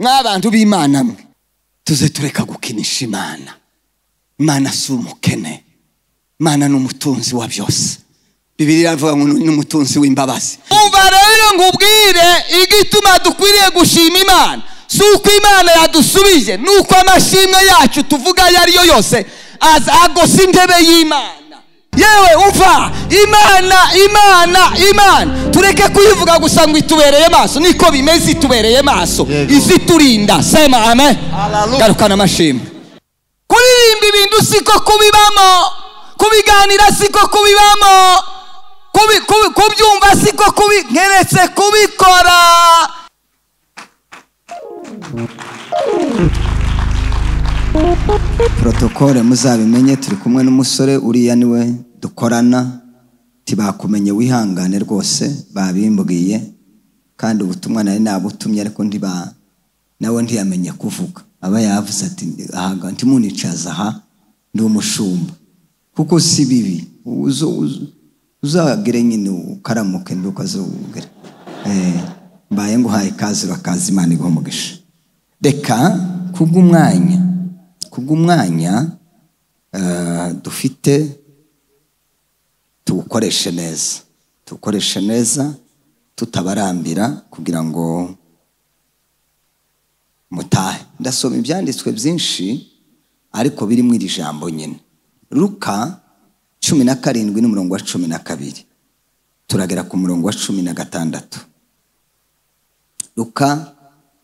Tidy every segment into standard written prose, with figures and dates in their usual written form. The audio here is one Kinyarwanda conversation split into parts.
Mw'abantu b'Imana mwe tuze tureka gukinisha Imana. Imana si umukene, Imana ni umutunzi wa byose. Bibiliya iravuga ngo ni umutunzi w'imbabazi. Umva rero ngubwire igituma dukwiriye gushima Imana si uko Imana yadusubije, nuko amashimwe yacu tuvuga yariyo yose agosa intebe y'Imana. Yewe umva, Imana tureke kuyivuga gusa ngo itubereye maso. Niko bimeze, itubereye maso, iziturinda. Sema amen. Garukana amashimwe. Kuririmba ibintu siko kubibamo, kubiganira siko kubibamo, kubyumva siko nkeretse kubikora. Protokole muzabimenye, turi kumwe n'umusore uriya niwe dukorana. Tibakumenye wihangane rwose, babimbwiye kandi ubutumwa nari nabutumye ariko nawe ntiyamenye kuvuga. Aba yavuze ati aha ntimunicaza aha ndi umushumba, kuko si bibi. Uzagire nyine ukaramuke ndukazugere. Mbaye ngo haye kazi bakazi Imana igumugisha. Reka kubw'umwanya dufite tuwukoreshe neza tutabarambira kugira ngo mutahe. Ndasoma ibyanditswe byinshi ariko biri mu iri jambo nyine. Luka 17:12 turagera ku murongo wa 16. Luka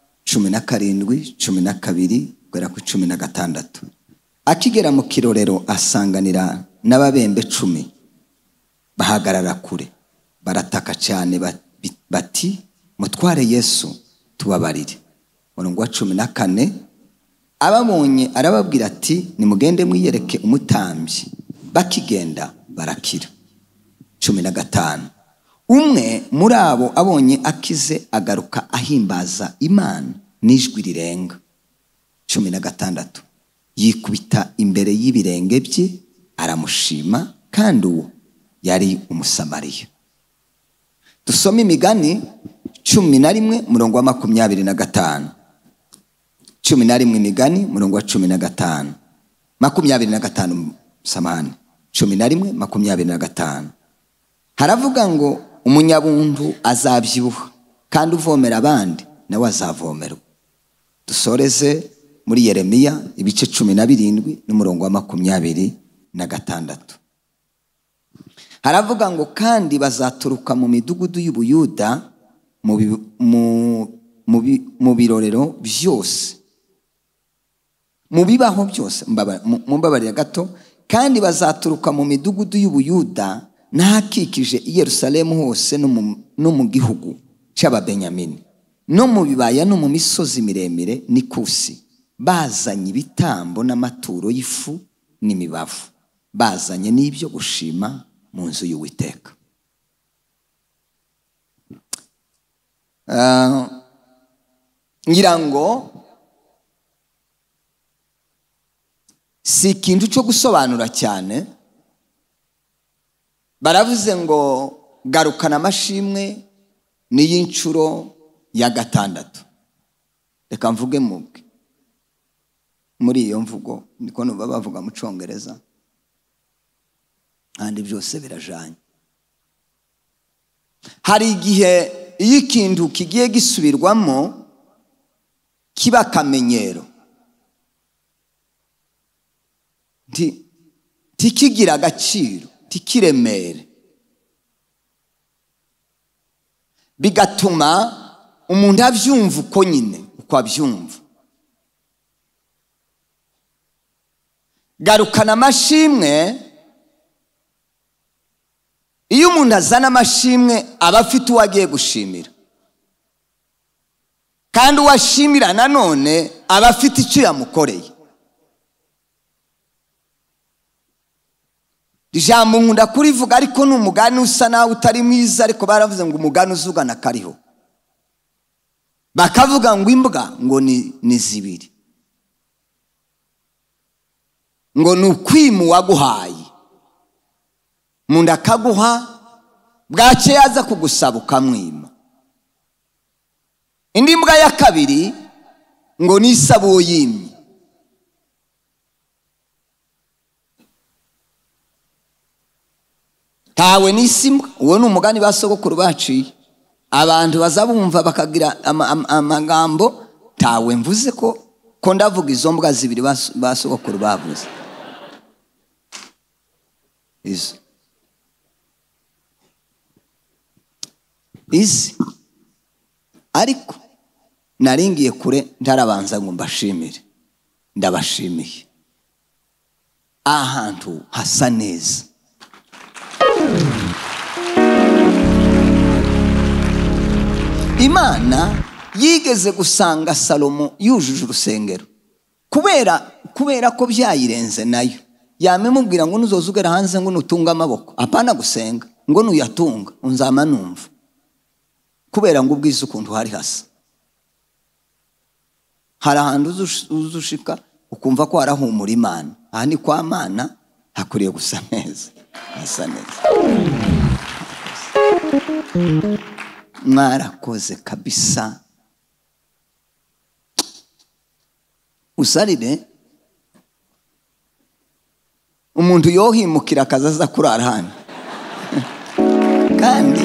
17:12 kugera ku 16. Akigera mu kirorero asanganira n'ababembe 10 bahagarara kure, barataka cyane bati mutware Yesu tubabarire. Murongo wa 14 ababonye arababwira ati nimugende mwiyereke umutambyi. Bakigenda barakira. 15 umwe muri abo abonye akize agaruka ahimbaza Imana n'ijwi rirenga. 16 yikubita imbere y'ibirenge bye aramushima, kandi uwo yari umusamariya. Dusome Imigani 11 murongo wa 25. 11 Imigani murongo wa 15. 25 samahani. 11:25 haravuga ngo umunyabuntu azabyibuha kandi uvomera abandi nawe azavomerwa. Dusoreze muri Yeremiya ibice 17 n'umurongo wa 26. Haravuga ngo kandi bazaturuka mu midugudu y'Ubuyuda mu birorero byose, mu bibaho byose. Mumbabarira gato. Kandi bazaturuka mu midugudu y'Ubuyuda n'ahakikije i Yerusalemu hose no mu gihugu cy'Ababenyamini, no mu bibaya no mu misozi miremire n'ikusi, bazanye ibitambo n'amaturo y'ifu n'imibavu, bazanye n'ibyo gushima mu nzu y'Uwiteka. Ngira ngo si ikintu cyo gusobanura cyane. Baravuze ngo garukana amashimwe ni y'inshuro ya 6. Reka mvuge muri iyo mvugo niko numva bavuga mu Cyongereza, kandi byose birajanye. Hari igihe iyo ikintu kigiye gisubirwamo kiba kamenyero, tikigira agaciro, tikiremere, bigatuma umuntu abyumva uko nyine uko abyumva. Garukana amashimwe, iyo umuntu azana amashimwe aba afite uwo agiye gushimira, kandi uwashimira nanone aba afite icyo yamukoreye. Ijambo nkunda kurivuga ariko ni umugani usa nawe utari mwiza, ariko baravuze ngo umugani uzugana kariho. Bakavuga ngo imbwa ngo ni zibiri, ngo ni ukwimu waguhaye, munda akaguha bwacye yaza kugusaba ukamwima. Indi mbwa ya kabiri ngo nisabo yimye. Tawe nisimbwa. Uwo ni umugani basogokuru baciye. Abantu bazabumva bakagira amagambo tawe mvuze ko ndavuga izo mbwa zibiri basogokuru bavuze. Izi ariko naringiye kure ntarabanza ngo mbashimire. Ndabashimiye. Ahantu hasa neza. Imana yigeze gusanga Salomo yujuje urusengero kubera ko byayirenze nayo. Yamemubwira ngo nuzoza ugera hanze ngo nutunga amaboko, apana gusenga ngo nuyatunga unzama numva, kubera ngo ubwiza ukuntu hari hasa. Hari ahantu uzushika ukumva ko harahumura Imana. Aha ni kwa Mana hakuriye gusa neza, hasa neza. Mwarakoze kabisa. Usarire umuntu yohimukira akazaza kurara hano kandi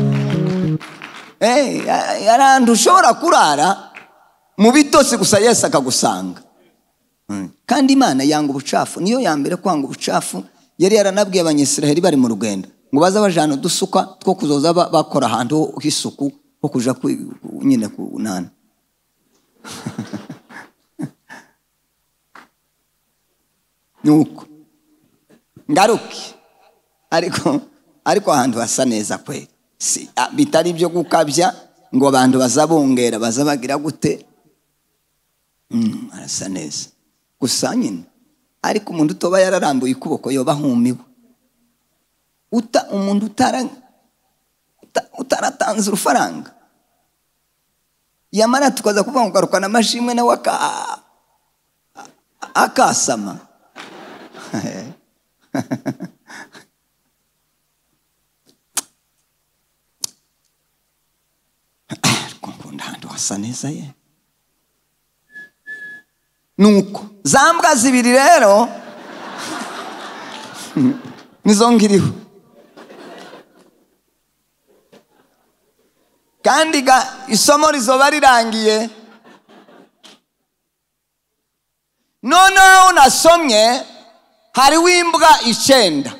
yarandu ushobora kurara mu bitose gusa Yesu akagusanga. Kandi Imana yanga ubucafu, niyo ya mbere kwanga ubucafu. Yari yaranabwiye abanyisiraheli bari mu rugendo ngo baza bajana dusuka two kuzoza bakora ahantu h'isuku ho kuja nyine kunana. Nuko ngaruki ariko ahantu hasa neza kweli. Si bitari byo gukabya ngo abantu bazabongera bazabagira gute. Arasa neza gusa nyine. Ariko umuntu utoba yararambuye ukuboko yoba humiwe. Umuntu utaratanze urufaranga yamara tukaza kuvuga ngo garukana amashimwe nawe akasama. Kunkunda ahantu hasa neza ye. Nuko zambwa zibiri rero nizo ngiriho. Kandi isomo rizoba rirangiye. Noneho nasomye hariho imbwa 9.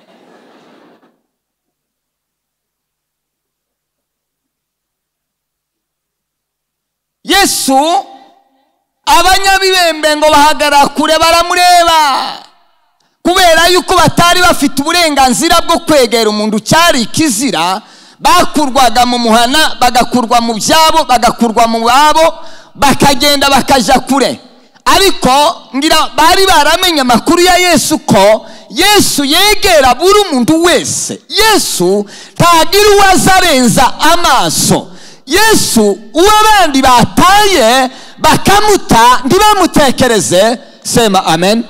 Yesu abanyabibembe ngo bahagara kure baramureba, kubera yuko batari bafite uburenganzira bwo kwegera umuntu cyari ikizira. Bakurwaga mu muhana, bagakurwa mu byabo, bagakurwa mu babo, bakagenda bakaja kure. Ariko ngira bari baramenye amakuru ya Yesu ko Yesu yegera buri umuntu wese. Yesu ntagira uwazarenza amaso. Yesu uwabandi bataye bakamuta ntibamutekereze. Sema amen.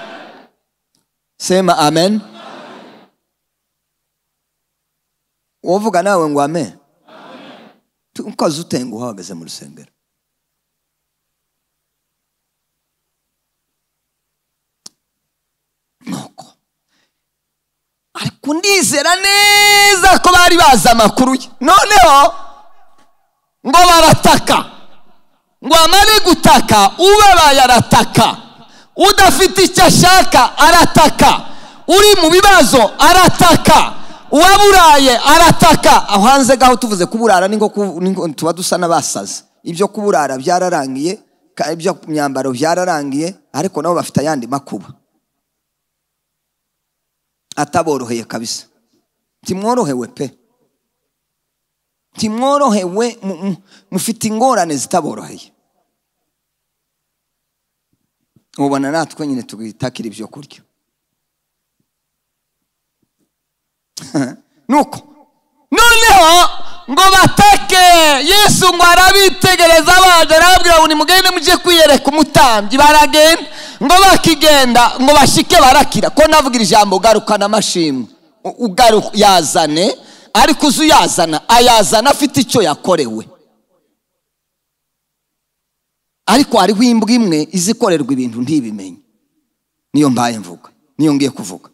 Sema amen. Wovuga nawe ngo amen. Tukaza utenga uhagaze mu rusengero. Nuko ariko ndizera neza ko bari baza amakuru ye. Noneho ngo barataka, ngo amare gutaka ubabaye arataka, udafite icyo ashaka arataka, uri mu bibazo arataka, uwaburaye arataka. Aho hanze gaho tuvuze kuburara ningo tuba dusa n'abasaze. Ibyo kuburara byararangiye, ibyo myambaro byararangiye, ariko nabo bafite ayandi makuba ataboroheye kabisa. Timworohewe pe, timworohewe, mufite ingorane zitaboroheye. Ubona natwe nyine tugitakira ibyo kurya. Nuko noneho ngo batake. Yesu ngo arabitegereza baje arababwira ngo nimugende muje kwiyereka umutambyi. Baragenda ngo bakigenda ngo bashike barakira. Ko navugira ijambo garukana amashimwe, yazane, ariko uzuyazana ayazana afite icyo yakorewe. ariko hariho imbwa imwe izikorerwa ibintu ntibimenye. Niyo mbaye mvuga, niyo ngiye kuvuga.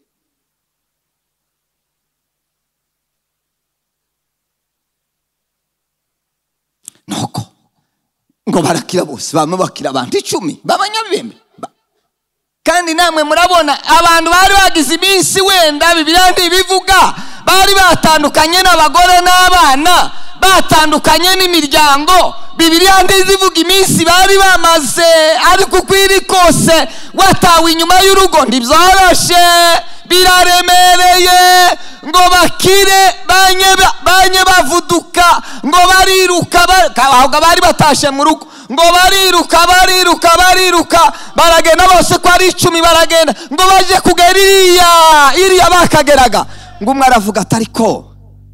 Nuko ngo barakira bose, bamwe bakira abantu 10 b'abanyabibembe. Kandi namwe murabona abantu bari bagize iminsi wenda Bibiliya ntibivuga, bari batandukanye n'abagore n'abana, batandukanye n'imiryango. Bibiliya ntizivuga iminsi bari bamaze, ariko kwiri kose watawe inyuma y'urugo ntibyoroshe, biraremereye. Ngo bakire banye bavuduka, ngo bariruka, ahubwo bari batashe mu rugo, ngo bariruka baragenda bose ko ari 10 baragenda ngo baje kugera iriya bakageraga. Ngo umwe aravuga ati ariko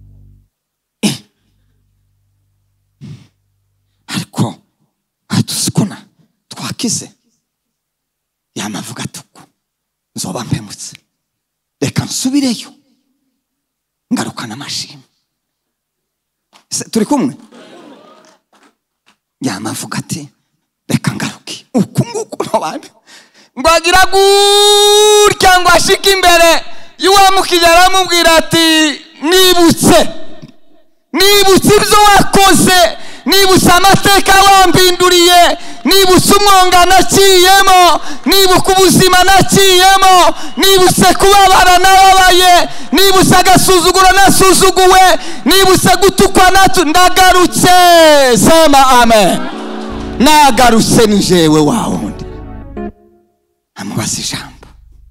atusikona twakize. Yamavuga tuko nzoba mpemutse, reka nsubireyo ngarukana amashimwe. Turi kumwe? Yamavuga ati reka ngaruke uku nguku n'abandi. Ngo agira gutya ngo ashike imbere y'uwamukije aramubwira ati nibutse ibyo wakoze, nibutse amateka wambinduriye, nibutse umwonga naciyemo, nibuka ubuzima naciyemo, nibutse kubabara nababaye, nibutse agasuzuguro nasuzuguwe, nibutse gutukwa ndagarutse. Sema amen. Nagarutse ni jewe wawundi. Amubaza ijambo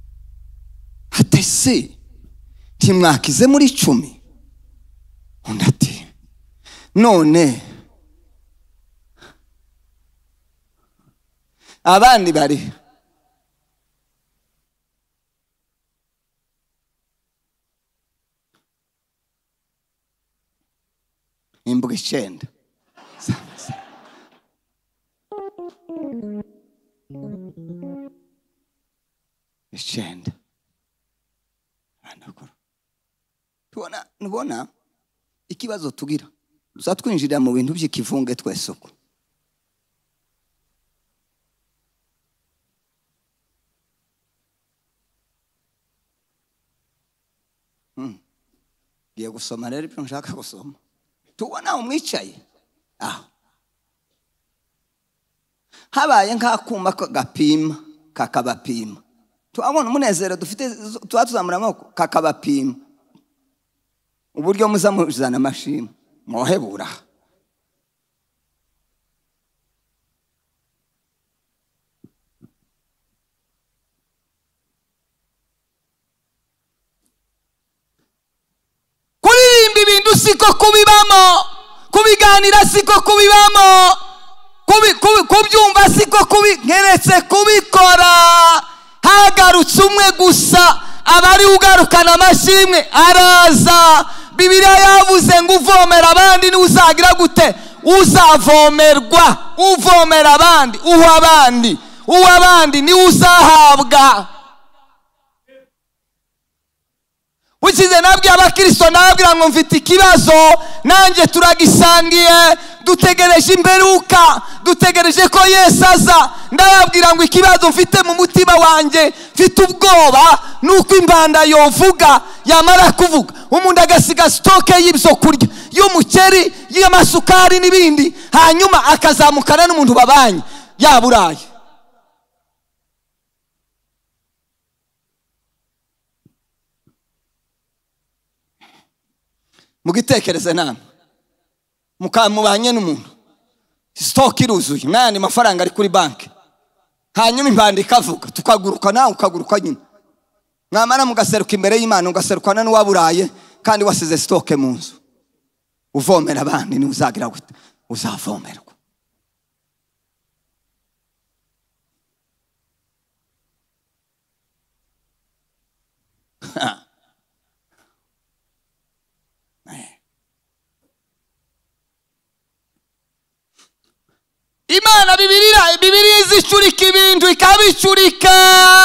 atese ntimwakize muri 10? Undi ati none abandi bari? Imbwa 9. Icyenda. Nubona ikibazo tugira, uzatwinjira mu bintu by'ikivunge twese uko. Giye gusoma rero ibyo nshaka gusoma. Tubona umwicaye aho habaye nk'akuma kagapima kakabapima. Tuabona umunezero dufite twatuzamura amako kakabapima. Uburyo muzamuzana amashimwe mwohebura. Kuririmba ibintu siko kubibamo, kubiganira siko kubibamo, kubyumva siko nkeretse kubikora. Hagarutse umwe gusa, abari ugarukana amashimwe araza. Bibiliya yavuze ngo uvomera abandi ni uzagira gute? Uzavomerwa. Uvomera abandi, uha abandi ni uzahabwa. Ukize nabwiye abakristo, nabwira ngo mfite ikibazo nanjye turagisangiye, dutegereje imperuka, dutegereje ko Yesu aza. Ndababwira ngo ikibazo mfite mu mutima wanjye, mfite ubwoba nuko imbanda yovuga, yamara kuvuga umuntu agasiga stoke y'ibyo kurya, y'umuceri, y'amasukari n'ibindi, hanyuma akazamukana n'umuntu babanye yaburaye. Mugitekereze namwe mukamubanye n'umuntu, stoke iruzuye nani mafaranga ari kuri banki, hanyuma impanda ikavuga, tukaguruka nawe ukaguruka nyine, mwamara mugaseruka imbere y'Imana, ugaserukana n'uwaburaye kandi wasize stoke mu nzu. Uvomera abandi ni uzagira gute? Uzavomerwa. Imana Bibiliya izicurika ibintu ikabicurika,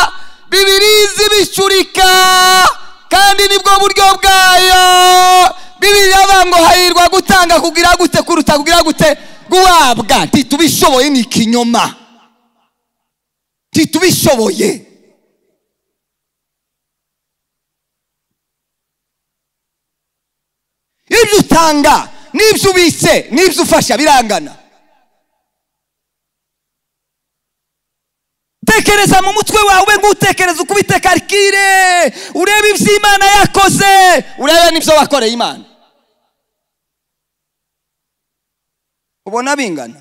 Bibiliya izibicurika, kandi nibwo buryo bwayo. Bibiliya bango hahirwa gutanga kugira gute kuruta kugira gute guhabwa. Ntitubishoboye ni ikinyoma. Ntitubishoboye. Ibyo utanga n'ibyo ubitse n'ibyo ufasha birangana. Tekereza mu mutwe wawe ngo utekereze uko ubitekarikire, urebe ibyo Imana yakoze, urebe n'ibyo wakoreye Imana. Ubona bingana?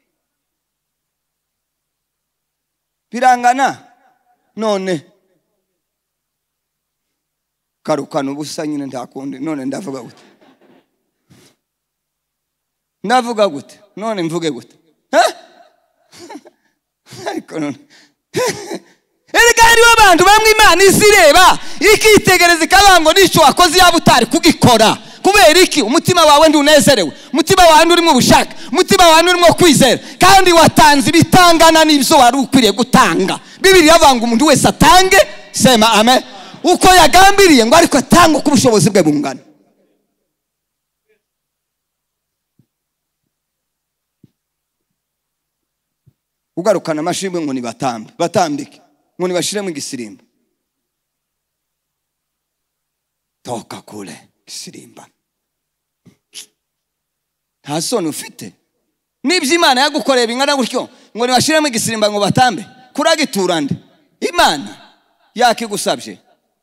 Birangana? None karukana ubusa nyine ndakundi. None ndavuga gute? Ndavuga gute? None mvuge gute? Ariko none erega hariho abantu bamwe Imana izireba ikitegereza ikabango n'icyo wakoze yaba utari kugikora. Kubera iki? Umutima wawe ndunezerewe, umutima wawe urimo ubushake, umutima wawe urimo kwizera, kandi watanze bitangana n'ibyo wari ukwiriye gutanga. Bibiliya banga umuntu wese atange, sema amen, uko yagambiriye, ngo ariko atanga uko ubushobozi bwe bungana. Ugarukana amashimwe ngo nibatambe, batambike, ngo nibashiremo igisirimba. Toka kule igisirimba. Nta soni ufite? N'ibyo Imana yagukoreye bingana gutyo ngo nibashiremo igisirimba ngo batambe, kuragitura nde? Imana yakigusabye.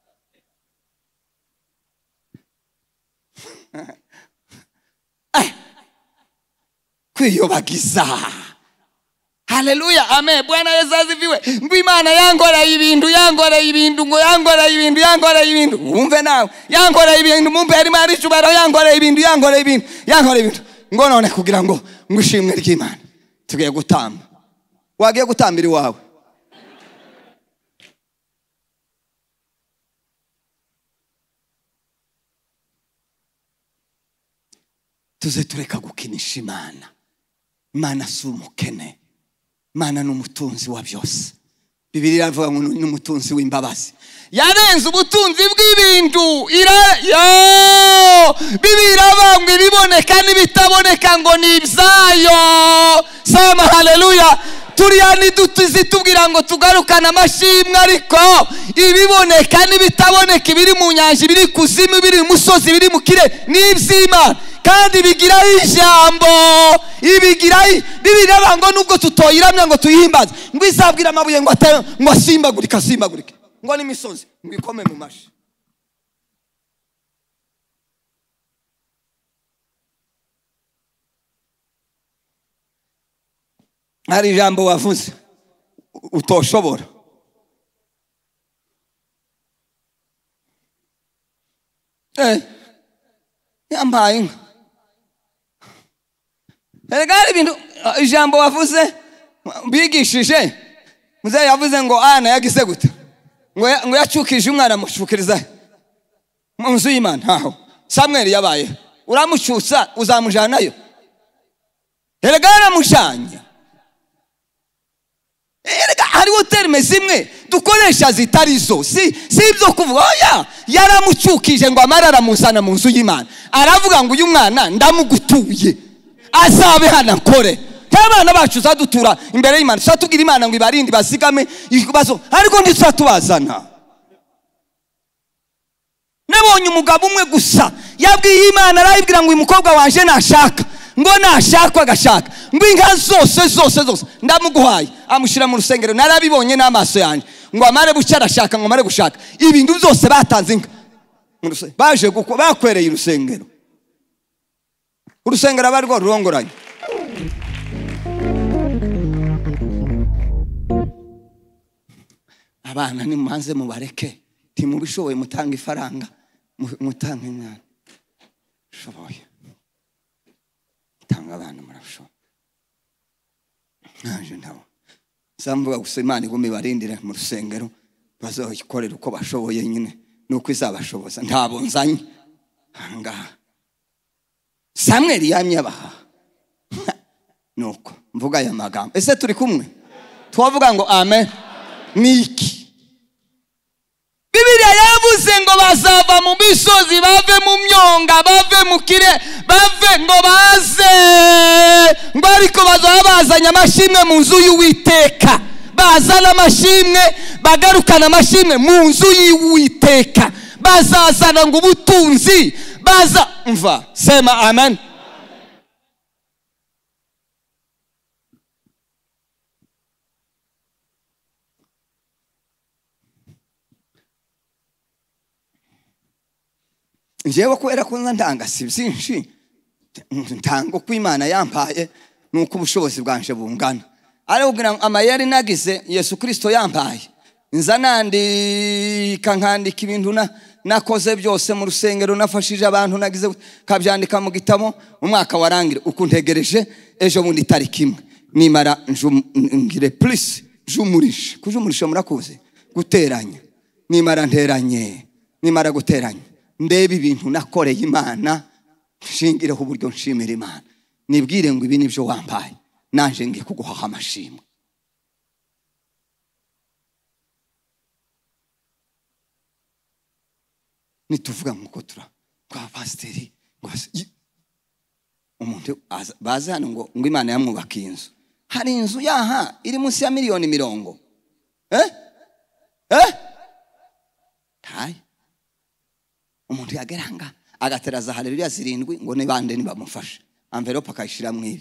Kwiyobagiza. Haleluya, amen. Bwana Yesu asifiwe. Ngo Imana yangoreye ibintu, ngo yangoreye ibintu. Umve nawe, yangoreye ibintu, mumpe ari mari cyubaro, yangoreye ibintu. Ngo none kugira ngo ngushimwe ry'Imana, tugiye gutamba. Wagiye gutambira iwawe. Tuze tureka gukinisha Imana. Imana si umukene, Imana ni umutunzi wa byose. Bibiliya ivuga ngo ni umutunzi w'imbabazi. Yarenze ubutunzi bw'ibintu. Bibiliya bamwe biboneka n'ibitaboneka ngo ni ibyayo. Sema haleluya. Turiya nidutizi tubwira ngo tugarukana amashimwe, ariko ibiboneka n'ibitaboneka, ibiri mu nyanja, ibiri kuzimu, ibiri mu musozi, ibiri mu kire, ni iby'Imana. Kandi bigira ijambo, Bibiliya bango nubwo tutoyiramya ngo tuyihimbaze, ngo izabwira amabuye ngo asimbagurike, ngo n'imisozi ngo ikome mu mashi. Hari ijambo wavuze utoshobora. Yampaye inka. Erega hari ibintu ijambo wavuze bigishije. Muzehe yavuze ngo Ana yagize gute? Ngo yacukije umwana mushukiriza mu nzu y'Imana. Aho Samuel yabaye. Uramucyutsa uzamujanayo. Erega yaramujanye. Erega hariho terme zimwe dukoresha zitarizo. Si ibyo kuvuga. Oya, yaramucyukije ngo amarara musana mu nzu y'Imana. Aravuga ngo uyu mwana ndamugutuye, azabe hana kore. Abana bacu zadutura imbere y'Imana, satubwira Imana ngo ibarinde basigame ibibazo, ariko ntituzatubazana. Nabonye umugabo umwe gusa yabwiye Imana, arayibwira ngo uyu mukobwa wanje nashaka, ngo nashaka agashaka, ngo inka zose ndamuguhaye. Amushira mu rusengero, narabibonye n'amaso yanjye, ngo amare bucya arashaka, ngo amare gushaka ibintu byose batanze inka. Baje bakwereye urusengero. Urusengero abarwo rurongoranye. Abana ni muhanze mubareke, timubishoboye mutanga ifaranga, mutanga imyanya. Shoboye. Tanga abana murashoboye. Naje ndawo. Samvuga gusa Imana igome barindira mu rusengero, bazoyikorera uko bashoboye nyine, nuko izabashoboza. Ntabo nzanye. Ngaha. Samuel yamye abaha. Nuko mvuga aya magambo. Ese turi kumwe? Twavuga ngo amen. Niki Bibiliya yavuze ngo bazava mu misozi, bave mu myonga, bave mu kire, bave ngo baze ngo ariko bazaba bazanye amashimwe mu nzu y'Uwiteka. Bazana amashimwe, bagarukana amashimwe mu nzu y'Uwiteka. Bazazana ngo ubutunzi, baza umva, sema amen. Njyewe kubera ko ntanga byinshi, ntanga uko Imana yampaye nuko ubushobozi bwanje bungana. Arabwira amayeri nagize Yesu Kristo yampaye, nza nandika nkandika ibintu nakoze byose mu rusengero, nafashije abantu, nagize kabyandika mu gitabo. Umwaka warangira uko ntegereje, ejo bundi tariki imwe nimara ngire plus jumurisha. Kujumurisha murakoze guteranya, nimara nteranye, nimara guteranya ndebe ibintu nakoreye Imana, nshingireho uburyo nshimira Imana, nibwire ngo ibi nibyo wampaye, nanje ngiye kuguha amashimwe. Nituvuga nkuko kwa pasiteri umuntu baza hano ngo Imana yamwubakiye inzu. Hari inzu yaha iri munsi ya miliyoni 40. Tayi umuntu yageranga agateraza haleluya 7 ngo nibande nibamufashe, envelope akayishira mu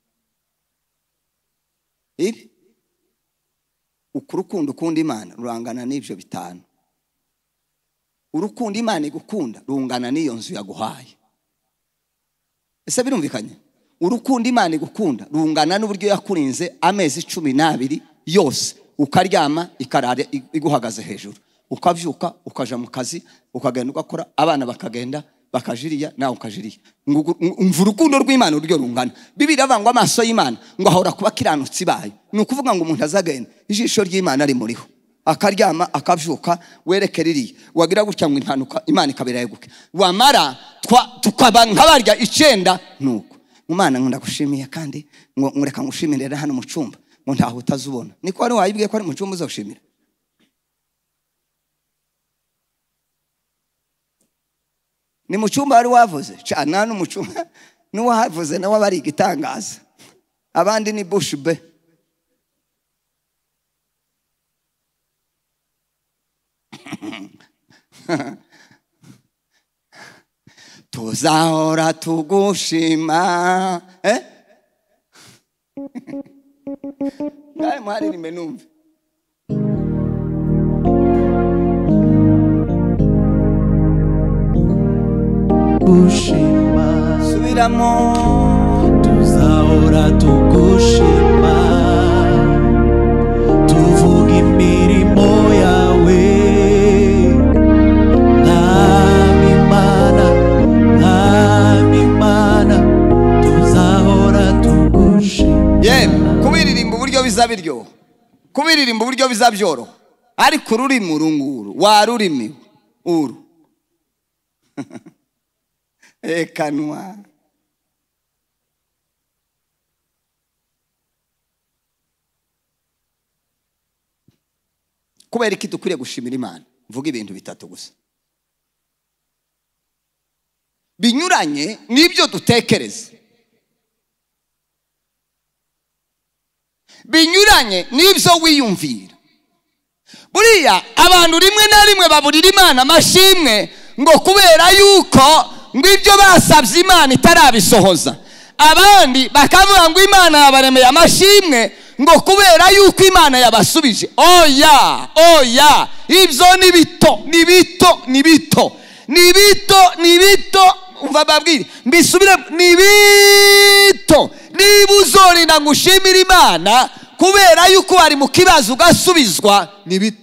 ibi ukurukundo ukunda Imana rurangana n'ibyo 5. Urukundo Imana igukunda rungana n'iyo nzu yaguhaye. Ese birumvikanye? Urukundo Imana igukunda rungana n'uburyo yakurinze amezi 12 yose, ukaryama ikarara iguhagaze hejuru, ukavyuka ukaja mu kazi, ukagenda ugakora, abana bakagenda bakajiriya, nawe ukajiriya. Umva urukundo rw'Imana uryo rungana. Bibiliya avangwa amaso y'Imana ngo ahora kuba kiranutsi bayo. Ni ukuvuga ngo umuntu azagenda ijisho ry'Imana ari muriho, akaryama akavyuka, werekera iriya, wagira gutya ngo impanuka Imana ikabera yeguke, wamara tukaba nkabarya 9. Nuko Imana nkunda gushimiye, kandi ngo mureka ngushimire hano mu cyumba, ngo ntaho utazubona. Niko ari wayibwiye ko ari mu cyumba uzoshimira. Ni mu cyumba ari wavuze cyane, no mu cyumba n'uwo havuze nawe bari igitangaza, abandi ni bush be. Tuzahora tugushima. Ngaye mwari nimenumve. Tugushima, subiramo. tuzahora tugushima, tuvuga imirimo yawe. Imana tuzahora tugushima. Kubiririmba uburyo bizabiryo, kubiririmba uburyo bizabyoro, ariko ururimi urunguru warurimi uru ekanwa. Kubera iki dukwiriye gushimira Imana? Mvuga ibintu 3 gusa binyuranye n'ibyo dutekereza, binyuranye n'ibyo wiyumvira. Buriya abantu rimwe na rimwe baburira Imana amashimwe ngo kubera yuko ngo ibyo basabye Imana itarabisohoza. Abandi bakavuga ngo Imana yabaremeye amashimwe ngo kubera yuko Imana yabasubije. Oya, ibyo ni bito. Umva babwire mbisubire, ni bito. Niba uzorinda ngushimira Imana kubera yuko ari mu kibazo ugasubizwa, ni bito.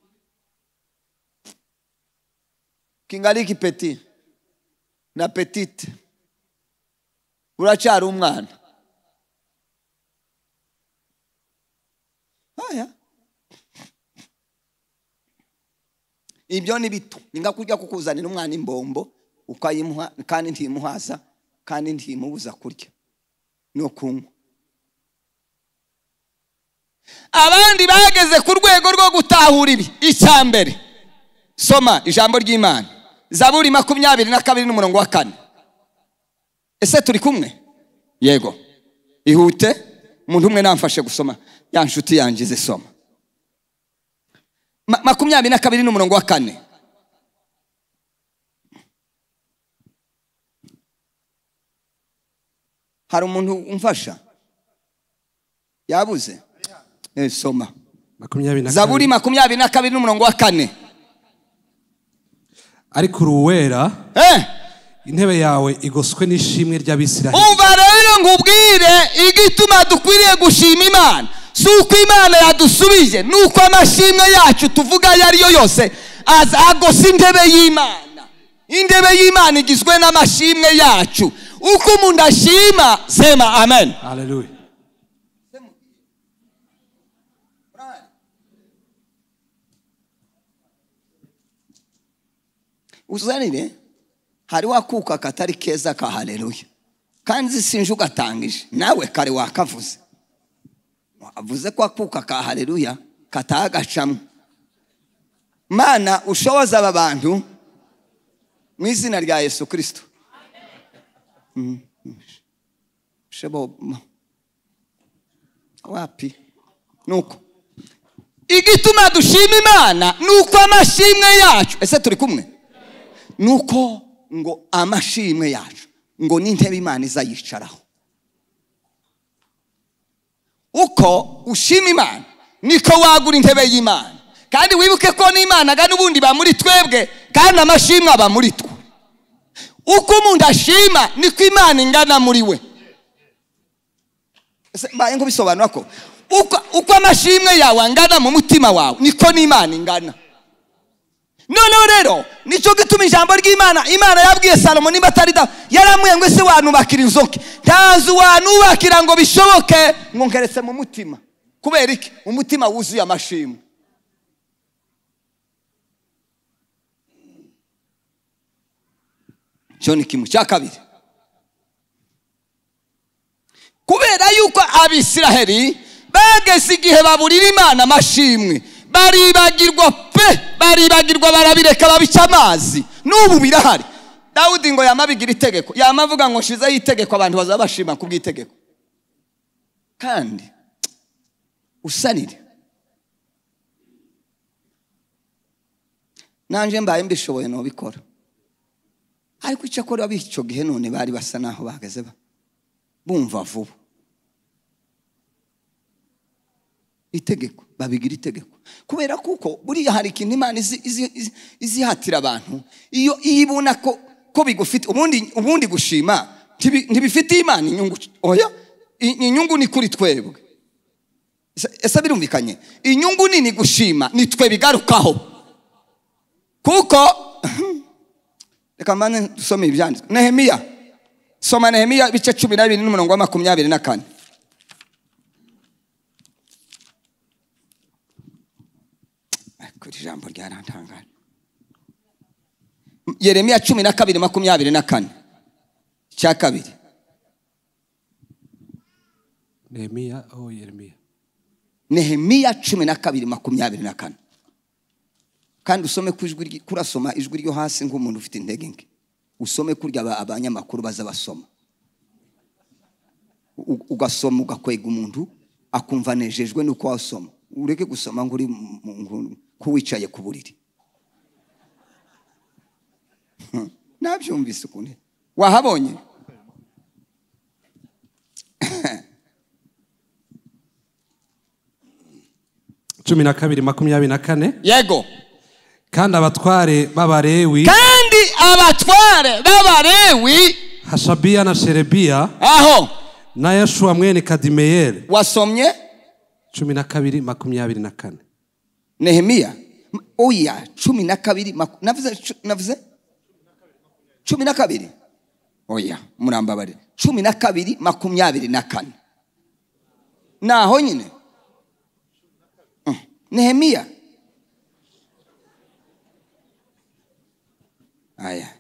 Kingaliki petit na petite, uracyari umwana. Ibyo ni bito. Ninga kujya kukuzanira umwana imbombo ukayimuha, kandi ntimuhaza, kandi ntimubuza kurya no kunywa. Abandi bageze ku rwego rwo gutahura ibi. Icyambere soma ijambo ry'Imana. Zaburi 22 n'umurongo wa 4. Ese turi kumwe? Yego. Ihute, umuntu umwe namfashe gusoma. Ya nshuti yangize soma. 22 n'umurongo wa 4. Hari umuntu umfasha? Yabuze? Soma. Zaburi 22 n'umurongo wa 4. Ariko uruwera intebe yawe igoswe n'ishimwe ry'Abisiraheli. Umva rero ngubwire igituma dukwiriye gushima Imana. Suko Imana yadusubije nuko amashimwe yacu tuvuga yari yo yose agose intebe y'Imana. Intebe y'Imana igizwe n'amashimwe yacu. Uko umuntu ashima sema amen. Hallelujah. Uzanire hari wakuka katari keza ka haleluya kandi sinje ugatangije nawe kare wakavuze wavuze ko akuka ka haleluya katagacamo. Mana ushoboza aba bantu mu izina rya Yesu Kristo. Shebo wapi nuko igituma dushima Imana nuko amashimwe yacu. Ese turi kumwe? Nuko ngo amashimwe yacu ngo n'intebe Imana izayicaraho. Uko ushima Imana niko wagura intebe y'Imana. Kandi wibuke ko n'Imana ga n'ubundi ba muri twebwe kandi amashimwe aba muri twe. Uko umuntu ashima niko Imana ingana muri we. Mbaye ngo bisobanura ko uko amashimwe yawe angana mu mutima wawe niko n'Imana ingana. Noneho rero nicyo gituma ijambo ry'Imana Imana yabwiye Salomo nimba atari da yaramwiye ngo ese wanubakira inzoke ntazi wanubakira ngo bishoboke ngo nkeretse mu mutima. Kubera iki? Umutima wuzuye amashimwe. Cyo kimwe cya kabiri. Kubera yuko Abisiraheli bageze igihe baburira Imana amashimwe baribagirwa baribagirwa barabireka babica amazi. N'ubu birahari. Dawudi ngo yamabigira itegeko yamavuga ngo shizeho itegeko abantu bazabashima kubw'itegeko. Kandi usanire nanje mbaye mbishoboye no bikora. Ariko icyakora bico gihe none bari basa naho bageze bumva vuba. Itegeko babigira itegeko kubera kuko buriya hari ikintu Imana izihatira abantu iyo ibona ko bigufite ubundi gushima ntibifite Imana inyungu. Oya, inyungu ni kuri twebwe. Ese birumvikanye? Inyungu nini gushima ni twe bigarukaho kuko reka mane dusome ibyanditswe. Nehemiya, soma Nehemiya bice 12 n'umurongo wa 24. Kuri jambo ryarantangara. Yeremiya 12:24 cya kabiri. Nehemiya Yeremiya. Nehemiya 12:24. Kandi usome kujwi kurasoma ijwi ryo hasi nk'umuntu ufite intege nke. Usome kurya abanyamakuru baza basoma. Ugasoma ugakwega umuntu akumva nejejwe nuko wasoma. Ureke gusoma nguri kuwicaye ku buriri. Nabyumvise ukuntu wahabonye. Cumi na kabiri 24. Yego. Kandi abatware b'Abalewi Hashabiya na Sherebiya aho na Yeshua mwene Kadimeyeli. Wasomye 12:24. Nehemiya oya 12 navuze 12 oya murambabare 12:24 naho nyine. Nehemiya aya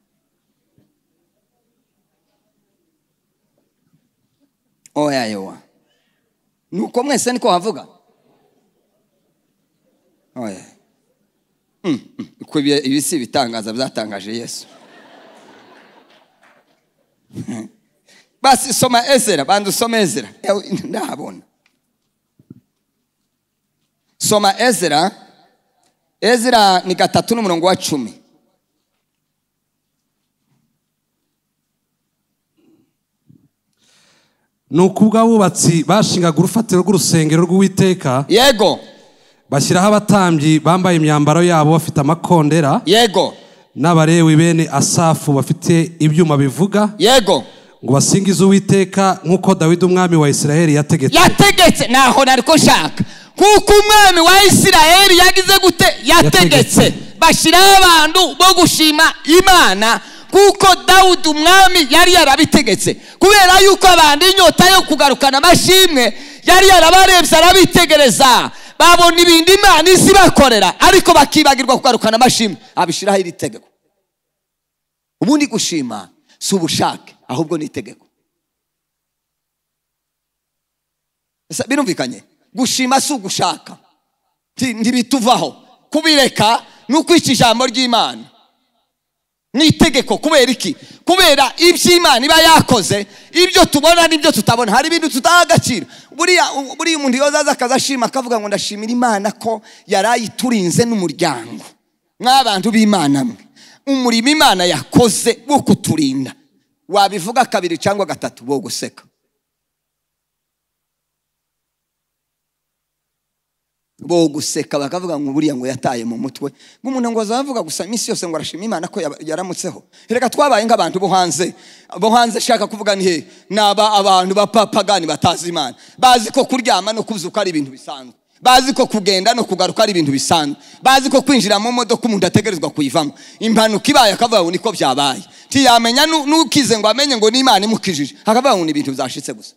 oya yowa nuko mwese niko havuga. Oya ibi si bitangaza byatangaje Yesu. Basi soma Ezra, bandu soma Ezra. Ndahabona. Soma Ezra. Ezra ni 3:10. nuko ubwo abubatsi bashingaga urufatiro rw'urusengero rw'Uwiteka, Yego. bashyiraho abatambyi bambaye imyambaro yabo bafite amakondera, Yego. n'abarewi bene Asafu bafite ibyuma bivuga, Yego. ngo basingize Uwiteka nk'uko Dawidi umwami wa Isiraheli yategetse. Yategetse naho nariko shaka. Kuko umwami wa Isiraheli yagize gute? Yategetse. Bashiraho abantu bo gushima Imana. Kuko Dawudi umwami yari yarabitegetse. Kubera yuko abantu inyota yo kugarukana amashimwe yari yarabarebye arabitegereza. Babona ibindi Imana isi bakorera ariko bakibagirwa kugarukana amashimwe. Abishiraho iri tegeko. Ubundi gushima si ubushake ahubwo ni itegeko. Birumvikanye? Gushima si ugushaka. Ntibituvaho. Kubireka n'ukwica ijambo ry'Imana. Ni itegeko. Kubera iki? Kubera ibyo Imana iba yakoze, ibyo tubona n'ibyo tutabona. Hari ibintu tutaha agaciro. Buriya umuntu yozaza akazashima akavuga ngo ndashimira Imana ko yarayiturinze n'umuryango. Mw'abantu b'Imana mwe, umurimo Imana yakoze wo kuturinda, wabivuga 2 cyangwa 3 bo guseka. Bo guseka bakavuga ngo buriya ngo yataye mu mutwe. Nk'umuntu ngo azavuga gusa iminsi yose ngo arashima Imana ko yaramutseho. Reka twabaye nk'abantu bo hanze shaka kuvuga ni he naba abantu bapapagani batazi Imana. Bazi ko kuryama no kuzuka ari ibintu bisanzwe. Bazi ko kugenda no kugaruka ari ibintu bisanzwe. Bazi ko kwinjira mu modoka umuntu ategerezwa kuyivamo. Impanuka ibaye akavuga ngo niko byabaye. Tiyamenya nukize ngo amenye ngo ni Imana imukijije. Akavuga ngo ni ibintu byashitse gusa.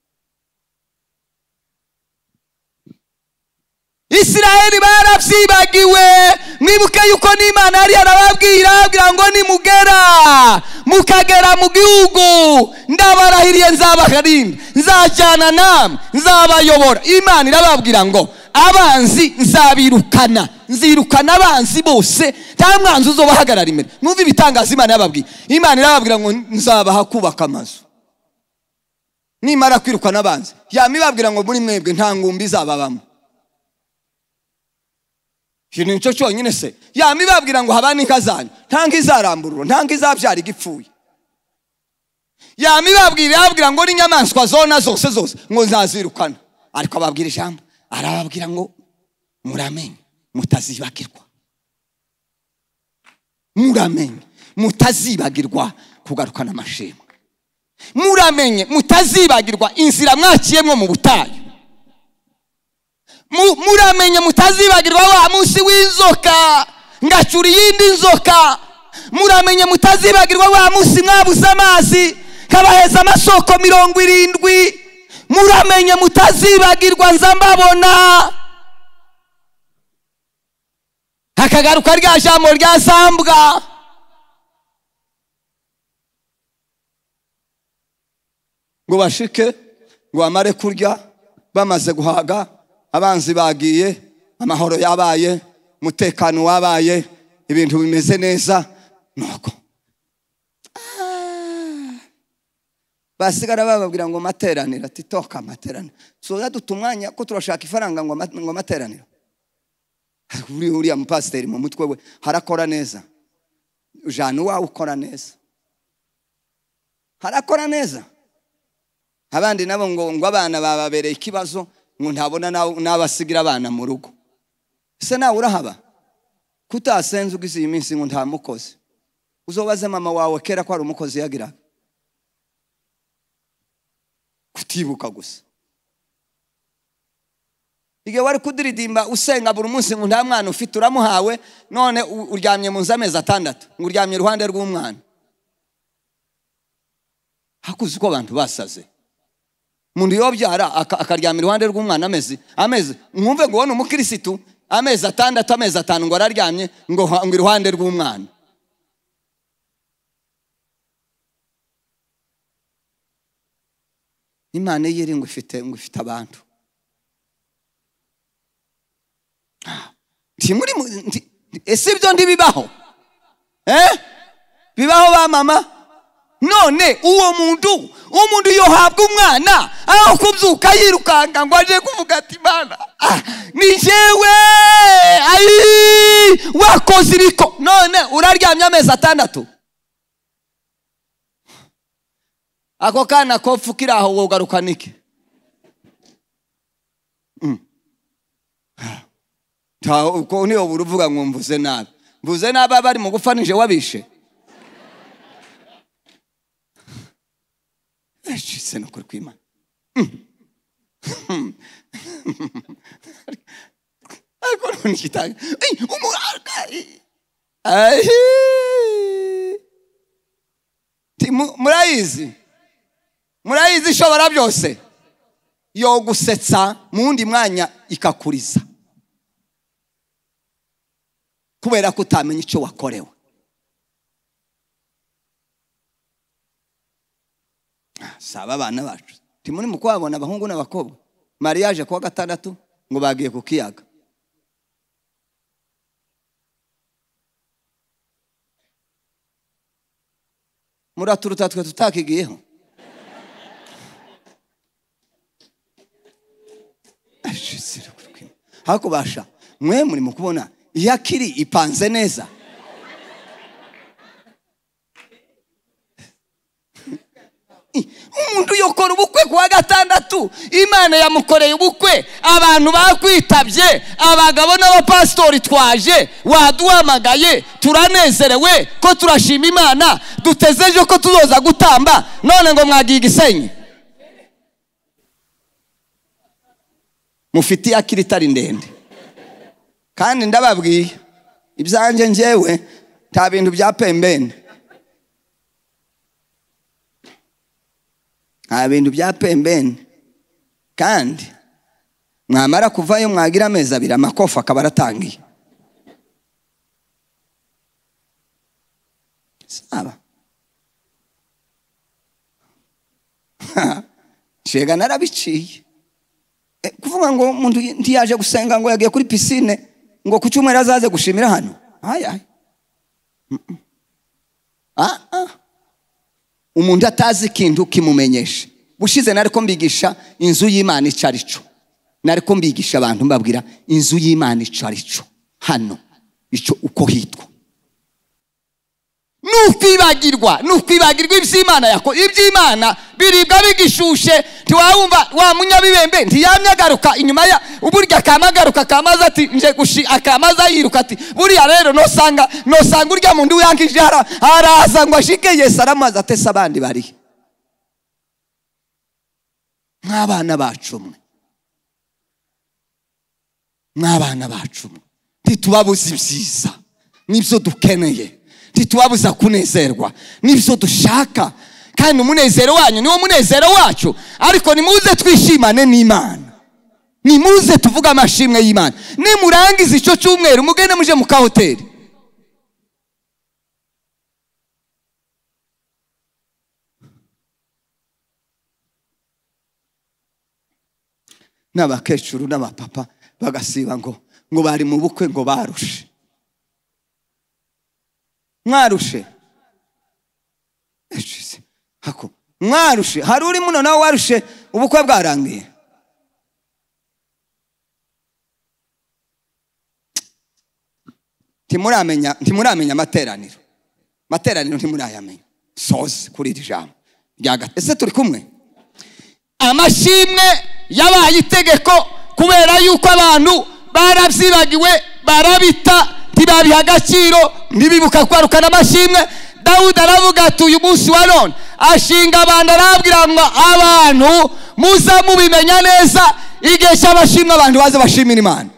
Isiraheli barabyibagiwe. Mwibuke yuko n'Imana yari yarababwira ngo nimugera mukagera mu gihugu ndabarahiriye nzabaharinda, nzajyana namwe, nzabayobora. Imana irababwira ngo abanzi nzirukana abanzi bose, nta mwanzi uzobahagarara imbere. Numva ibitangaza Imana yababwiye. Imana irababwira ngo nzabaha kubaka amazu nimara kwirukana abanzi. Yamibabwira ngo muri mwebwe nta ngumbi zababamo. Kino nico cyonyine se. Yamibabwira ngo habana inkazanyu ntange izaramburura, ntange izabyara igipfuye. Yamibabwira ngo n'inyamaswa zona zose ngo nzazirukana. Ariko ababwira ijambo, arababwira ngo muramenye mutazibagirwa. Muramenye mutazibagirwa kugarukana amashimwe. Muramenye mutazibagirwa inzira mwakiyemwo mu butayu. Muramenye mutazibagirwa wa munsi w'inzoka ngacura iyindi nzoka. Muramenye mutazibagirwa wa munsi mwabuze amazi kabaheza amasoko 70. Muramenye mutazibagirwa nza mbabona. Hakagaruka rya jambo rya sambwa. Ngo bashike ngo amare kurya, bamaze guhaga abanzi bagiye, amahoro yabaye, mutekano wabaye, ibintu bimeze neza. Nuko basigara bababwira ngo materanira. Ati toka materanira. Soza dutumwanya ko turashaka ifaranga ngo materanira. Uriya mupasiteri mu mutwe we harakora neza. Janu wawe ukora neza. Harakora neza. Abandi nabo ngo abana bababereye ikibazo ngo ntabona n'abasigira abana mu rugo. Se nawe urahaba kutasenze ugize iyi minsi ngo nta mukozi. Uzobaze mama wawe kera ko ari umukozi yagira. Kutibuka gusa. Igihe wari kudiridimba usenga buri munsi ngo nta mwana ufite uramuhawe, none uryamye mu nzamezi 6 ngo uryamye iruhande rw'umwana. Hakuzi ko abantu basaze. Mundu yobyara akaryamira iruhande rw'umwana amezi mwumve ngo wone umukirisitu amezi 6 amezi 5 ngo araryamye ngo iruhande rw'umwana. Imana yiri ngo ifite abantu. ese ibyo ntibibaho bibaho ba mama. None uwo umuntu yohabwa umwana aho kubyuka yirukanga ngo aje kuvuga ati Mana ni jewe wakoze ibiko, none uraryamye amezi 6. Ako kana kopfu kiraho wogaruka niki? Uko niyo buruvuga ngo mvuze nabi abari mu gufanije wabishe. Eshise no kuri kwimana. Ako none kitanga. Murayizi shobora byose. Yo gusetsa mu wundi mwanya ikakuriza. Kubera ko utamenya icyo wakorewe. Saba abana bacu timuri mu kwabona abahungu n'abakobwa mariage kwa 6 ngo bagiye ku kiyaga. Muraturuta twe tutakigiyeho. Hako basha mwe muri mu kubona yakiri ipanze neza. Umuntu yokora ubukwe kwa 6 Imana yamukoreye ubukwe abantu bakwitabye abagabo n'abapastori twaje waduhamagaye turanezerewe ko turashima Imana dutezeje ko tuzoza gutamba none ngo mwagiye Gisenyi mufiti yakiri tari ndende. Kandi ndababwiye ibyanje njewe ta bintu bya pembene. Ibintu bya pembene kandi mwamara kuvayo mwagira amezi 2 amakofa akabaratangiye. Saba shega narabiciye kuvuga ngo umuntu ntiyaje gusenga ngo yagiye kuri piscine ngo ku cyumweru azaze gushimira hano. Umuntu atazi ikintu kimumenyesha. Bushize nariko mbigisha inzu y'Imana icarico. Nariko mbigisha abantu mbabwira inzu y'Imana icarico. Hano ico uko hitwa. Nukwibagirwa iby'Imana yako. Iby'Imana biribwa bigishushe ntiwumva wa munyabibembe ntiyamyagaruka inyuma ya uburya kamagaruka kamaza ati nje gushi akamaza yiruka ati buriya rero nosanga urya muntu uyankije haraza ngo ashike Yesu aramaze atesa abandi bari nk'abana bacu ntitubabuze ibyiza nibyo dukeneye, ntitubabuza kunezerwa nibyo dushaka. Kandi umunezero wanyu niwo munezero wacu, ariko nimuze twishimane n'Imana, nimuze tuvuga amashimwe y'Imana. Nimurangiza icyo cyumweru mugende muje mu kahoteli. N'abakecuru n'abapapa bagasiba ngo bari mu bukwe ngo barushe. Mwarushe hako mwarushe hari uri muno nawe warushe ubukwe bwarangiye. Ntimuramenya materaniro ntimurayamenya soze kuri iri jambo ryaga. Ese turi kumwe? Amashimwe yabaye itegeko kubera yuko abantu barabyibagiwe barabita ntibabiha agaciro ntibibuka kwarukana amashimwe. Dawudi aravuga ati uyu munsi wa none ashinga abantu arabwira ngo abantu muza mubimenya neza igihe cy'amashimwe abantu baze bashimira Imana.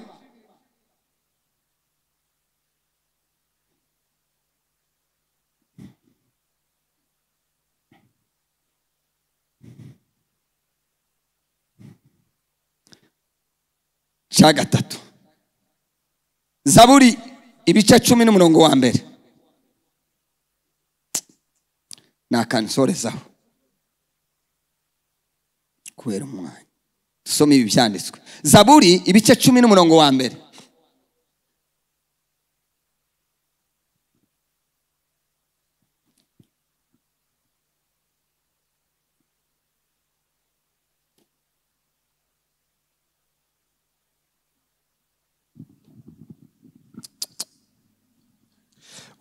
Cya gatatu Zaburi ibice 10:1 nakansorezaho kubera umwanya. Tusome ibi byanditswe. Zaburi ibice 10:1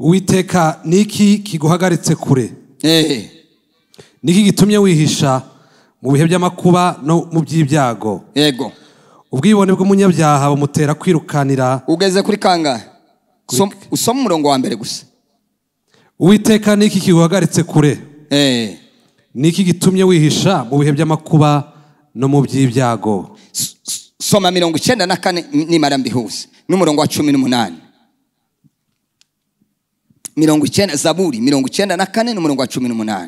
Uwiteka niki kiguhagaritse kure? Niki gitumye wihisha mu bihe by'amakuba no mu by'ibyago? Yego. Ubwibone bw'umunyabyaha bumutera kwirukanira. Ugeze kuri kangahe? Usoma umurongo wa mbere gusa. Uwiteka niki kiguhagaritse kure? Niki gitumye wihisha mu bihe by'amakuba no mu by'ibyago? Soma 94 nimara mbihuse n'umurongo wa 18. 90 Zaburi 94 n'umurongo wa 18.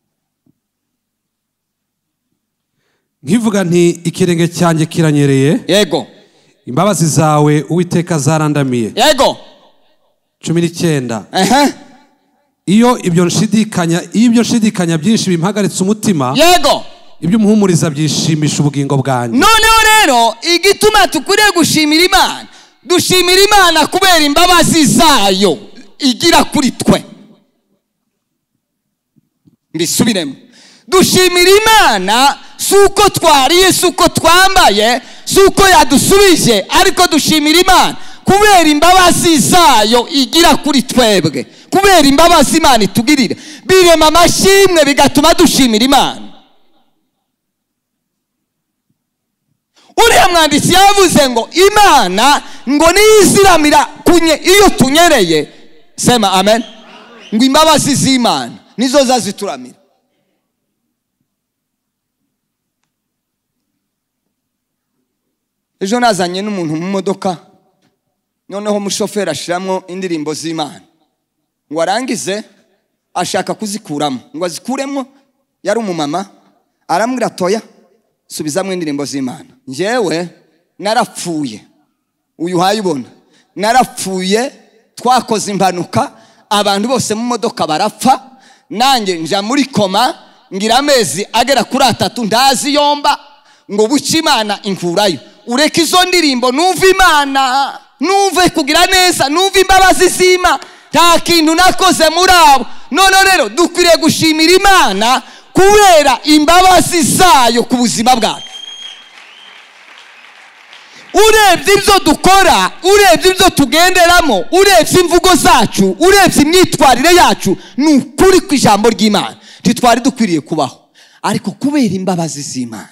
Nkivuga nti ikirenge cyanjye kiranyereye. Yego. Imbabazi zawe Uwiteka zarandamiye. Yego. 19. Iyo ibyo nshidikanya byinshi bimpagaritse umutima. Yego. Ibyo umuhumuriza byishimisha ubugingo bwanjye. Noneho rero igituma tukuriye gushimira Imana, dushimira Imana kubera imbabazi zayo igira kuri twe. Mbisubiremo. Dushimira Imana suko twariye, suko twambaye, suko yadusubije, ariko dushimira Imana kubera imbabazi zayo igira kuri twebwe. Kubera imbabazi Imana itugirira birema amashimwe bigatuma dushimira Imana. Uriya mwanditsi yavuze ngo Imana ngo niyiziramira kunye iyo tunyereye. Sema amen. Ngo imbabazi z'Imana nizo zazituramira. Ejo nazanye n'umuntu mu modoka, noneho umushoferi ashiramwo indirimbo z'Imana ngo arangize ashaka kuzikuramo, ngo azikuremo. Yari umumama aramwira toya subizamwe indirimbo z'Imana. Njyewe narapfuye, uyu hayibona narapfuye, twakoze impanuka, abantu bose mu modoka barapfa, nanjye nja muri koma, ngira amezi agera kuri 3 ndazi yomba, ngo buca Imana inkurayo. Ureka izo ndirimbo numva Imana, numve kugira neza, numva imbabazi z'Imana, nta kintu nakoze muri abo. None rero dukwiriye gushimira Imana kubera imbabazi zayo ku buzima bwacu. Urebye ibyo dukora, urebye ibyo tugenderamo, urebye imvugo zacu, urebye imyitwarire yacu, ni ukuri ku ijambo ry'Imana ntitwari dukwiriye kubaho, ariko kubera imbabazi z'Imana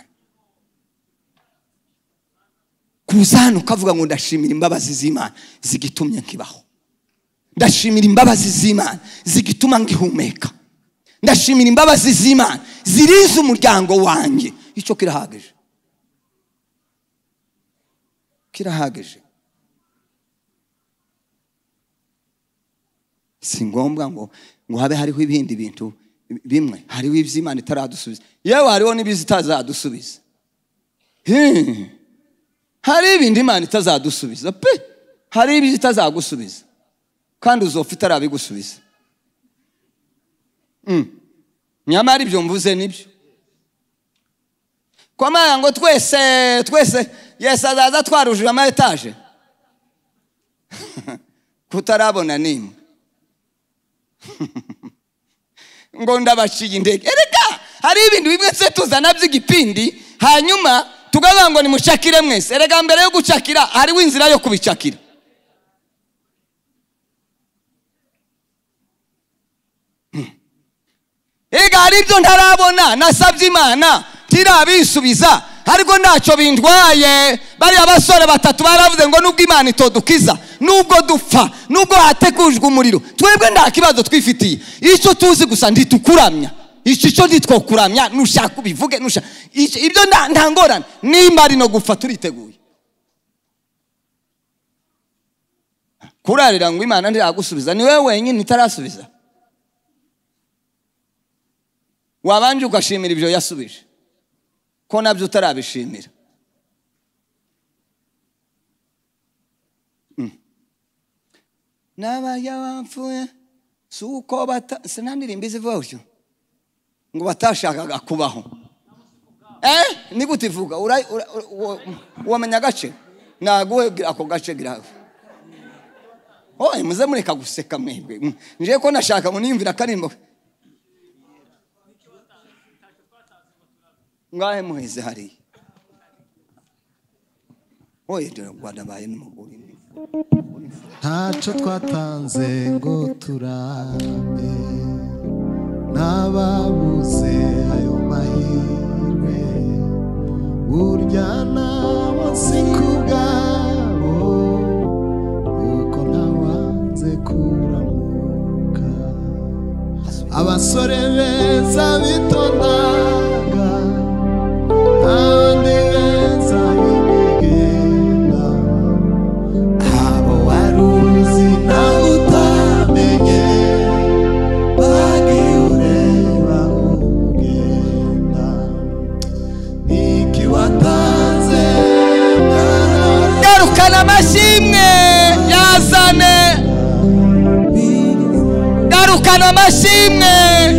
kuza hano ukavuga ngo ndashimira imbabazi z'Imana zigitumye nkibaho, ndashimira imbabazi z'Imana zigituma ngihumeka, ndashimira imbabazi z'Imana ziriza umuryango wanjye. Icyo kirahagije, kirahagije. Si ngombwa ngo habe hariho ibindi bintu bimwe, hariho iby'Imana itaradusubiza, yewe hariho n'ibizitazadusubiza. Hari ibindi Imana itazadusubiza pe, hari ibyo itazagusubiza kandi uzofite arabigusubiza. Nyamara ibyo mvuze nibyo. Kwamaya ngo twese Yesu azaza twarujuje ama etaje kutarabona nimwe. Ngo ndabaciye indege. Erega hari ibintu bimwe se tuzana by'igipindi hanyuma tugavuga ngo nimucakire mwese. Erega mbere yo gucakira hariho inzira yo kubicakira. Erega hari ibyo ntarabona nasabye Imana tirabisubiza, ariko ntacyo bindwaye. Bari abasore 3 baravuze ngo nubwo Imana itodukiza, nubwo dupfa, nubwo hatekujwe umuriro, twebwe nta kibazo twifitiye. Icyo tuzi gusa nditukuramya, icyo nditwokuramya, nushaka ubivuge, nushaka ibyo ntangorane. Nimari no gupfa turiteguye. Kurarira ngo Imana ntiragusubiza, ni wewe wenyine itarasubiza. Wabanje ugashimira ibyo yasubije, ko nabyo utarabishimira. Nabaya bapfuye suko sinandirimba izivuga utyo ngo batashakaga kubaho. Ni gutivuga wamenya gace naguhegira ako gace gira. Muze mureka guseka mwebwe. Nje ko nashaka ngo niyumvira karimbo. Ngahe muheze hari. Dore Rwanda baye n'umugore. ntacyo twatanze ngo turame n'ababuze ayo mahirwe burya nabo si ku bwabo kuko ntawanze kuramuka abasore beza bitondaga abandi beza b'imigenda abo wari uzi nawe utamenye bagiye ureba ugenda niki watanze garukana amashimwe yazane garukana amashimwe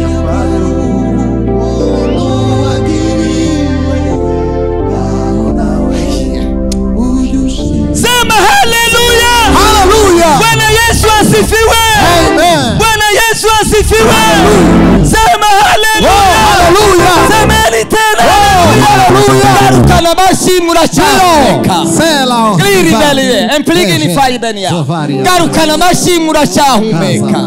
sema haleluya haleluya Bwana Yesu asifiwe amen Bwana Yesu asifiwe sema haleluya haleluya semeni tena haleluya garukana amashimwe uracyahumeka gliri daliye empligini faidania garukana amashimwe uracyahumeka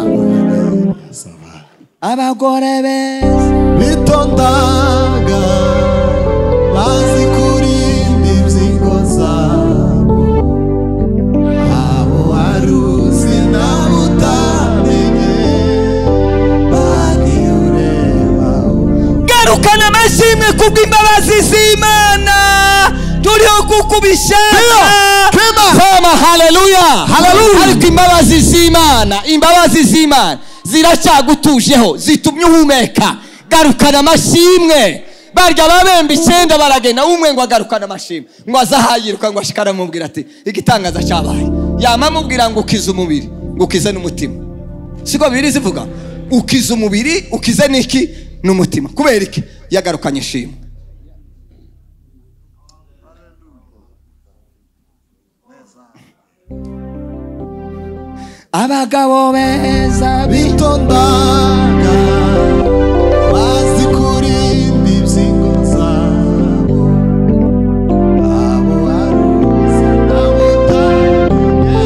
abagore beza bitondaga bazi kurinda ibyigo zabo abo wari uzi nawe utamenye bagiye ureba garukana amashimwe kubw'imbabazi z'Imana turiho kukubishaka sema haleluya haleluya ariko imbabazi z'Imana ziracyagutujeho zitumye uhumeka garukana amashimwe barya babembe 9 baragenda umwe ngo agarukana amashimwe ngo azahayiruka ngo ashikara mubwira ati igitangaza cyabaye yama mubwira ngo ukize umubiri ngo ukize n'umutima siko bibiri zivuga ukize umubiri ukize niki n'umutima kubera iki yagarukanye ishimwe abagabo beza bitondaga bazi kurinda ibyigo zabo abo wari uzi nawe utamenye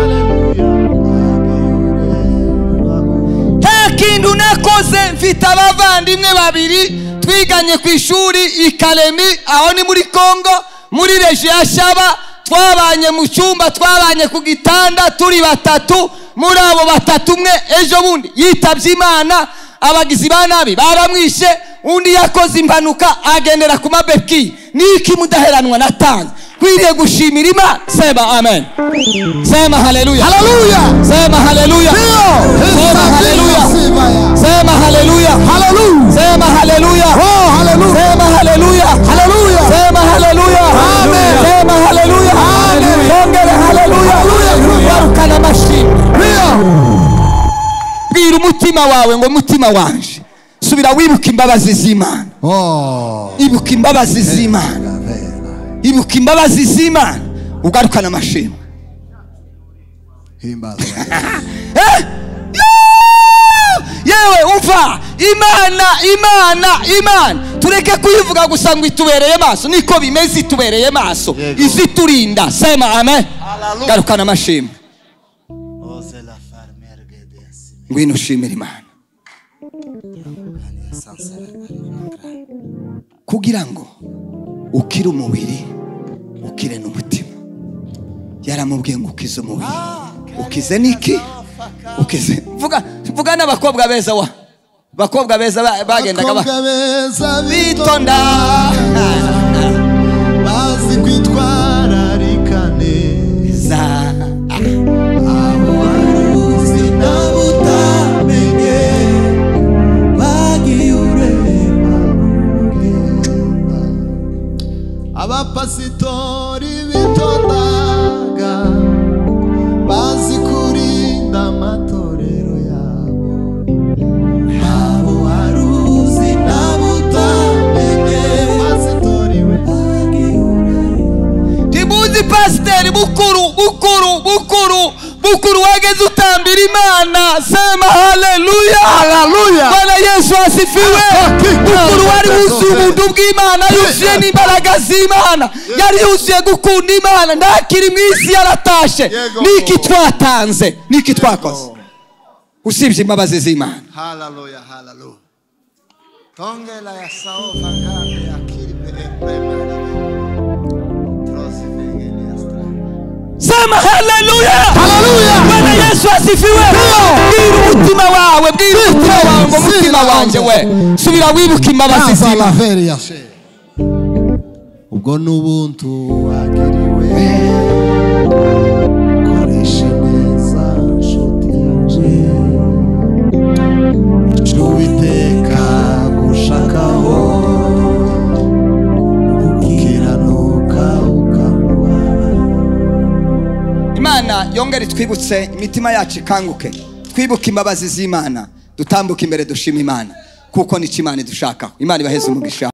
nta kintu nakoze mfite abavandimwe babiri twiganye ku ishuri Ikalemi aho ni muri Kongo muri reji ya Shaba twabanye mu cyumba twabanye ku gitanda turi batatu muri abo batatu umwe ejo bundi yitabye Imana abagizi ba nabi baramwishe undi yakoze impanuka agendera ku mabeki niki mudaheranwa natanze kwiriye gushimira Imana sema amen sema haleluya haleluya sema haleluya sema haleluya sema haleluya haleluya sema haleluya oh haleluya sema haleluya haleluya sema haleluya amen sema haleluya amen ongera haleluya garukana amashimwe bwira umutima wawe ngo mutima wanje subira wibuka imbabazi z'Imana ibuka imbabazi z'Imana ibuka imbabazi z'Imana ugarukana amashimwe himbaza yewe umva Imana tureke kuyivuga gusa ngo itubereye maso niko bimeze itubereye maso iziturinda sema amen garukana amashimwe ngwino ushimira Imana kugira ngo ukire umubiri ukire n'umutima yaramubwiye ngo ukize umubiri ukize niki ukize vuga n'abakobwa beza wa bakobwa beza bagendaga bitonda bazi kwitwara rikaneza abo wari uzi nawe utamenye bagiye ureba ugenda abapasitori bitondaga bazi kurinda amatorero yabo abo wari uzi nawe utamenye pasitori we bagiye ureba timuzi pasiteri bukuru Bukuru wageze utambira Imana, sema haleluya. Haleluya. Bwana Yesu asifiwe. Bukuru wari wuzuye ubuntu bw'Imana, yuzuye n'imbaraga z'Imana, yari yuzuye gukunda Imana, ntakiri mu isi yaratashe. Niki twatanze, niki twakoze usibye imbabazi z'Imana. Haleluya, haleluya. Tongela ya sao magande akiri primary. Sema haleluya. Haleluya. Bwana Yesu asifiwe. Bwira umutima wawe, bwira umutima wawe ngo umutima wanje we subira wibuka imbabazi z'Imana. Ubwo n'ubuntu wagiriwe koresha neza nshuti yanje Uwiteka gushakaho ukiranuka ukamuha. Imana yongere twibutse imitima yacu ikanguke, twibuke imbabazi z'Imana, dutambuke imbere dushima Imana kuko ni Imana dushaka. Imana ibaheze umugisha.